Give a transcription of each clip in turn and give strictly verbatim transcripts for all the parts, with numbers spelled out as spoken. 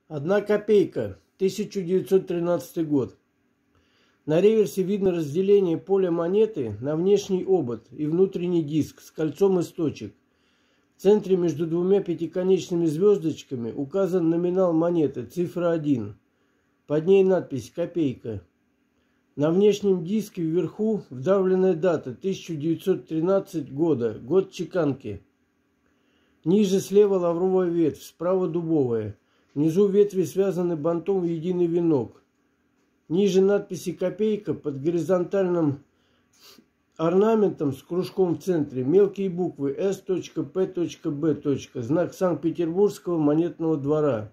Одна копейка, тысяча девятьсот тринадцатый год. На реверсе видно разделение поля монеты на внешний обод и внутренний диск с кольцом из точек. В центре между двумя пятиконечными звездочками указан номинал монеты, цифра один. Под ней надпись «Копейка». На внешнем диске вверху вдавленная дата тысяча девятьсот тринадцатого года, год чеканки. Ниже слева лавровая ветвь, справа дубовая. Внизу ветви связаны бантом в единый венок. Ниже надписи «Копейка» под горизонтальным орнаментом с кружком в центре мелкие буквы эс пэ бэ, знак Санкт-Петербургского монетного двора.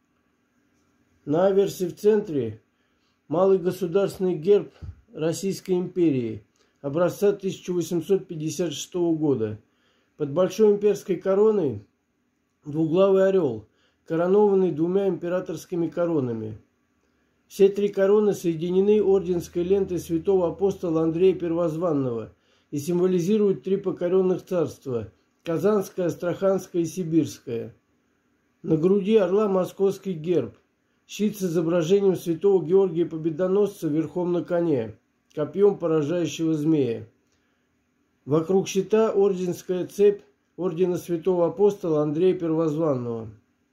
На аверсе в центре малый государственный герб Российской империи образца тысяча восемьсот пятьдесят шестого года. Под большой имперской короной двуглавый орел, коронованный двумя императорскими коронами. Все три короны соединены орденской лентой святого апостола Андрея Первозванного и символизируют три покоренных царства – Казанское, Астраханское и Сибирское. На груди орла московский герб, щит с изображением святого Георгия Победоносца верхом на коне, копьем поражающего змея. Вокруг щита орденская цепь ордена святого апостола Андрея Первозванного.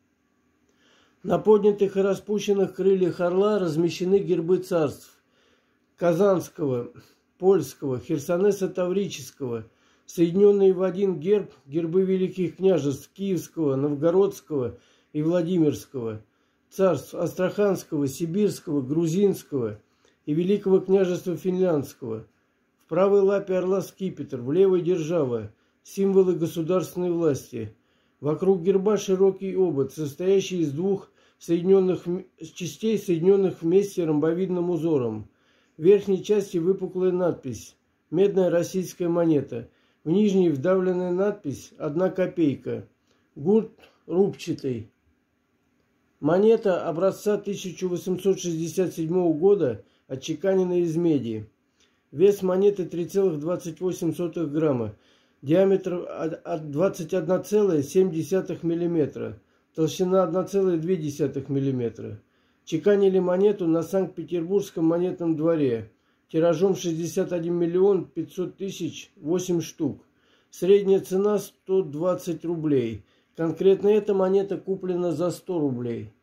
На поднятых и распущенных крыльях орла размещены гербы царств Казанского, Польского, Херсонеса Таврического, соединенные в один герб гербы великих княжеств Киевского, Новгородского и Владимирского, царств Астраханского, Сибирского, Грузинского и Великого княжества Финляндского. В правой лапе орла скипетр, в левой держава, символы государственной власти. Вокруг герба широкий обод, состоящий из двух соединенных частей, соединенных вместе ромбовидным узором. В верхней части выпуклая надпись «Медная российская монета». В нижней вдавленная надпись «Одна копейка». Гурт рубчатый. Монета образца тысяча восемьсот шестьдесят седьмого года, отчеканена из меди. Вес монеты три целых двадцать восемь сотых грамма. Диаметр двадцать одна целая семь десятых миллиметра. Толщина одна целая две десятых миллиметра. Чеканили монету на Санкт-Петербургском монетном дворе. Тиражом шестьдесят один миллион пятьсот тысяч восемь штук. Средняя цена сто двадцать рублей. Конкретно эта монета куплена за сто рублей.